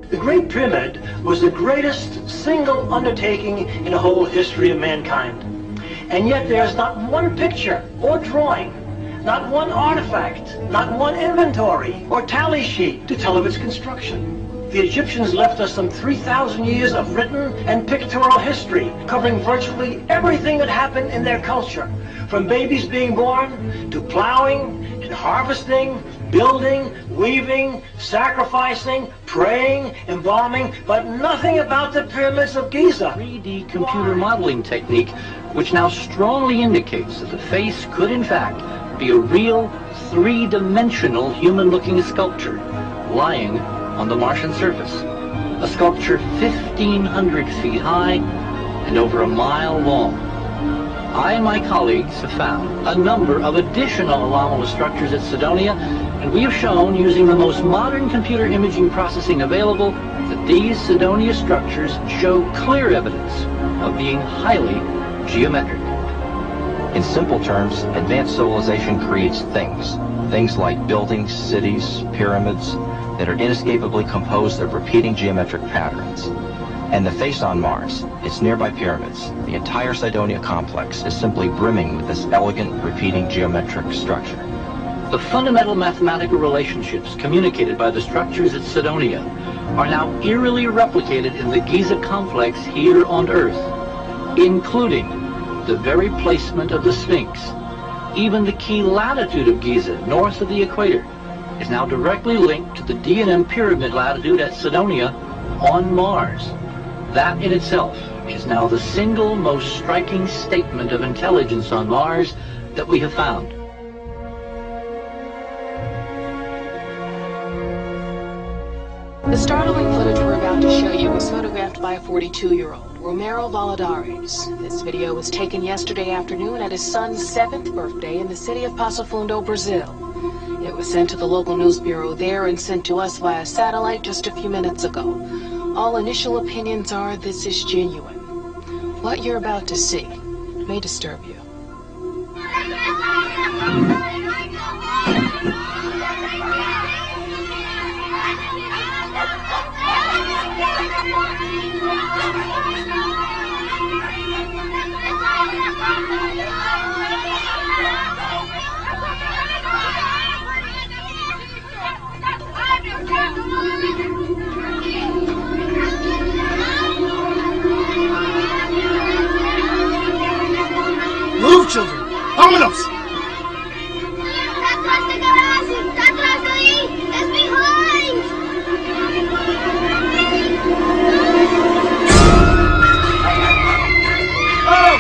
The Great Pyramid was the greatest single undertaking in the whole history of mankind. And yet there's not one picture or drawing, not one artifact, not one inventory or tally sheet to tell of its construction. The Egyptians left us some 3,000 years of written and pictorial history, covering virtually everything that happened in their culture, from babies being born to plowing and harvesting, building, weaving, sacrificing, praying, embalming, but nothing about the pyramids of Giza. 3D computer modeling technique, which now strongly indicates that the face could in fact be a real three-dimensional human-looking sculpture lying on the Martian surface. A sculpture 1,500 feet high and over a mile long. I and my colleagues have found a number of additional anomalous structures at Cydonia, and we have shown, using the most modern computer imaging processing available, that these Cydonia structures show clear evidence of being highly geometric. In simple terms, advanced civilization creates things like buildings, cities, pyramids, that are inescapably composed of repeating geometric patterns. And the face on Mars, its nearby pyramids, the entire Cydonia complex is simply brimming with this elegant, repeating geometric structure. The fundamental mathematical relationships communicated by the structures at Cydonia are now eerily replicated in the Giza complex here on Earth, including the very placement of the Sphinx. Even the key latitude of Giza, north of the equator, is now directly linked to the D&M pyramid latitude at Cydonia on Mars. That in itself is now the single most striking statement of intelligence on Mars that we have found. The startling footage we're about to show you was photographed by a 42-year-old, Romero Valadares. This video was taken yesterday afternoon at his son's 7th birthday in the city of Passo Fundo, Brazil. It was sent to the local news bureau there and sent to us via satellite just a few minutes ago. All initial opinions are this is genuine. What you're about to see may disturb you. Move, children! Vámonos! Atrás da garagem! Atrás daí! It's behind! Oh!